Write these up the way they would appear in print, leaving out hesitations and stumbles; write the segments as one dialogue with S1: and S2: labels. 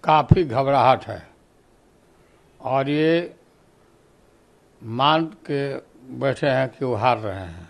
S1: काफ़ी घबराहट है और ये मान के बैठे हैं कि वो हार रहे हैं।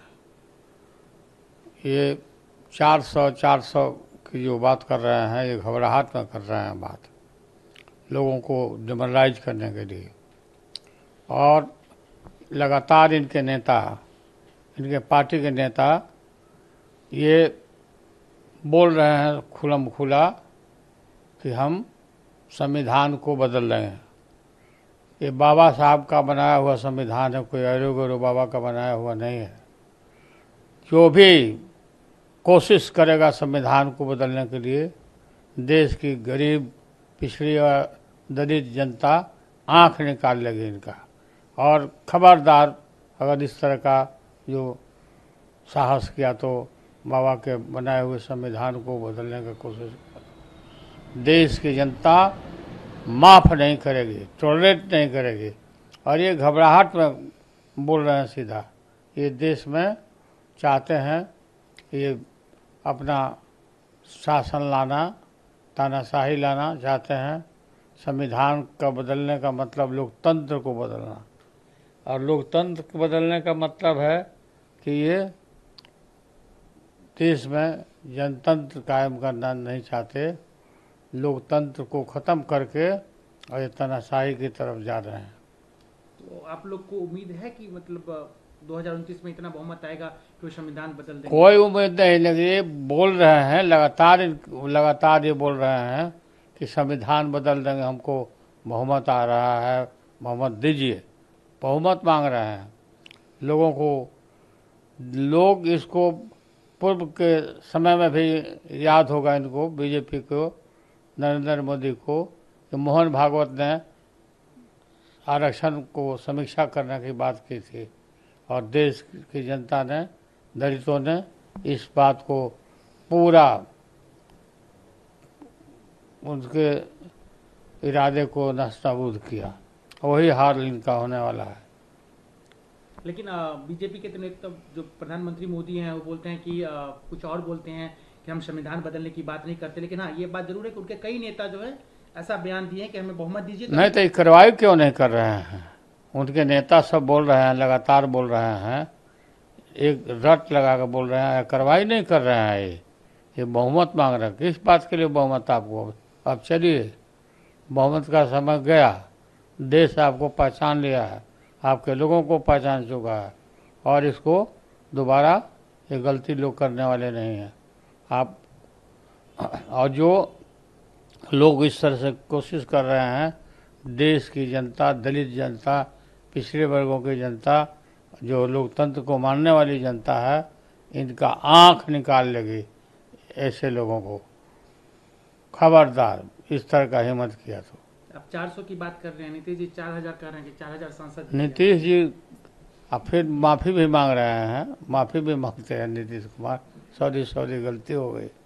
S1: ये 400 की जो बात कर रहे हैं, ये घबराहट में कर रहे हैं बात, लोगों को डिमोरलाइज करने के लिए। और लगातार इनके नेता, इनके पार्टी के नेता ये बोल रहे हैं खुलम खुला कि हम संविधान को बदल देंगे। ये बाबा साहब का बनाया हुआ संविधान है, कोई अरो गरो बाबा का बनाया हुआ नहीं है। जो भी कोशिश करेगा संविधान को बदलने के लिए, देश की गरीब, पिछड़ी और दलित जनता आंख निकाल लेगी इनका। और खबरदार, अगर इस तरह का जो साहस किया तो बाबा के बनाए हुए संविधान को बदलने की कोशिश, देश की जनता माफ़ नहीं करेगी, टॉलरेट नहीं करेगी। और ये घबराहट में बोल रहे हैं सीधा, ये देश में चाहते हैं ये अपना शासन लाना, तानाशाही लाना चाहते हैं। संविधान का बदलने का मतलब लोकतंत्र को बदलना, और लोकतंत्र को बदलने का मतलब है कि ये देश में जनतंत्र कायम करना नहीं चाहते, लोकतंत्र को ख़त्म करके और ये तानाशाही की तरफ जा रहे हैं।
S2: तो आप लोग को उम्मीद है कि मतलब 2029 में इतना बहुमत आएगा कि वो संविधान बदल देंगे?
S1: कोई उम्मीद नहीं लगी। बोल रहे हैं लगातार ये बोल रहे हैं कि संविधान बदल देंगे, हमको बहुमत आ रहा है, बहुमत दीजिए। बहुमत मांग रहे हैं लोगों को। लोग इसको पूर्व के समय में भी याद होगा इनको, बीजेपी को, नरेंद्र मोदी को, कि मोहन भागवत ने आरक्षण को समीक्षा करने की बात की थी और देश की जनता ने, दलितों ने इस बात को पूरा, उनके इरादे को नस्ताबूद किया। वही हार इनका होने वाला है।
S2: लेकिन बीजेपी के नेता जो प्रधानमंत्री मोदी हैं वो बोलते हैं कि कुछ और बोलते हैं कि हम संविधान बदलने की बात नहीं करते। लेकिन हाँ, ये बात जरूर है कि उनके कई नेता जो है ऐसा बयान दिए कि हमें बहुमत दीजिए।
S1: नहीं तो कार्रवाई क्यों नहीं कर रहे हैं? उनके नेता सब बोल रहे हैं, लगातार बोल रहे हैं, एक रट लगा कर बोल रहे हैं, कार्रवाई नहीं कर रहे हैं। ये बहुमत मांग रहे हैं। किस बात के लिए बहुमत आपको? अब चलिए, बहुमत का समय गया, देश आपको पहचान लिया है, आपके लोगों को पहचान चुका है, और इसको दोबारा ये गलती लोग करने वाले नहीं हैं। आप और जो लोग इस तरह से कोशिश कर रहे हैं, देश की जनता, दलित जनता, पिछड़े वर्गों की जनता, जो लोकतंत्र को मानने वाली जनता है, इनका आंख निकाल लेगी ऐसे लोगों को। खबरदार इस तरह का हिम्मत किया तो।
S2: अब 400 की बात कर रहे हैं, नीतीश जी 4000 कह रहे हैं कि 4000 सांसद।
S1: नीतीश जी अब फिर माफ़ी भी मांग रहे हैं, माफ़ी भी मांगते हैं नीतीश कुमार, सॉरी गलती हो गई।